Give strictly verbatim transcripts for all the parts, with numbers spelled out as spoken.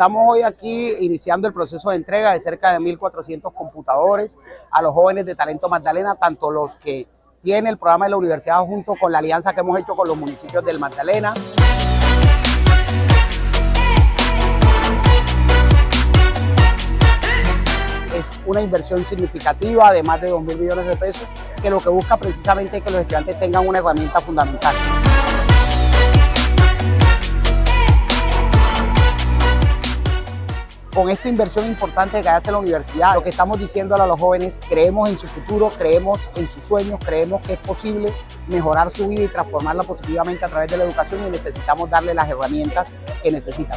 Estamos hoy aquí iniciando el proceso de entrega de cerca de mil cuatrocientos computadores a los jóvenes de Talento Magdalena, tanto los que tienen el programa de la universidad junto con la alianza que hemos hecho con los municipios del Magdalena. Es una inversión significativa de más de dos mil millones de pesos, que lo que busca precisamente es que los estudiantes tengan una herramienta fundamental. Con esta inversión importante que hace la universidad, lo que estamos diciéndole a los jóvenes, creemos en su futuro, creemos en sus sueños, creemos que es posible mejorar su vida y transformarla positivamente a través de la educación, y necesitamos darle las herramientas que necesitan.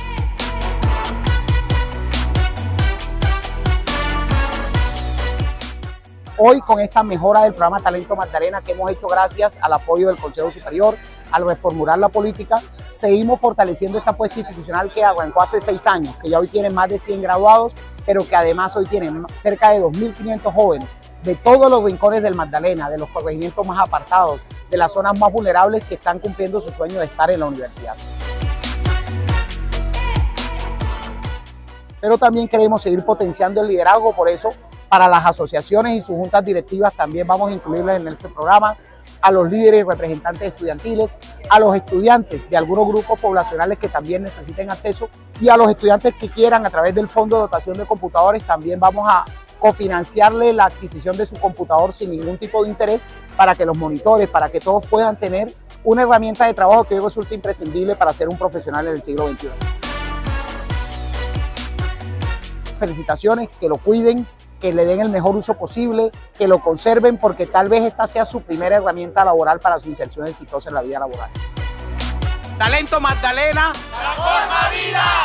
Hoy, con esta mejora del programa Talento Magdalena que hemos hecho gracias al apoyo del Consejo Superior, al reformular la política, seguimos fortaleciendo esta apuesta institucional que arrancó hace seis años, que ya hoy tienen más de cien graduados, pero que además hoy tienen cerca de dos mil quinientos jóvenes de todos los rincones del Magdalena, de los corregimientos más apartados, de las zonas más vulnerables, que están cumpliendo su sueño de estar en la universidad. Pero también queremos seguir potenciando el liderazgo, por eso para las asociaciones y sus juntas directivas también vamos a incluirles en este programa, a los líderes y representantes estudiantiles, a los estudiantes de algunos grupos poblacionales que también necesiten acceso, y a los estudiantes que quieran, a través del Fondo de Dotación de Computadores, también vamos a cofinanciarle la adquisición de su computador sin ningún tipo de interés, para que los monitores, para que todos puedan tener una herramienta de trabajo que hoy resulta imprescindible para ser un profesional en el siglo veintiuno. Felicitaciones, que lo cuiden, que le den el mejor uso posible, que lo conserven, porque tal vez esta sea su primera herramienta laboral para su inserción exitosa en la vida laboral. Talento Magdalena, transforma vida.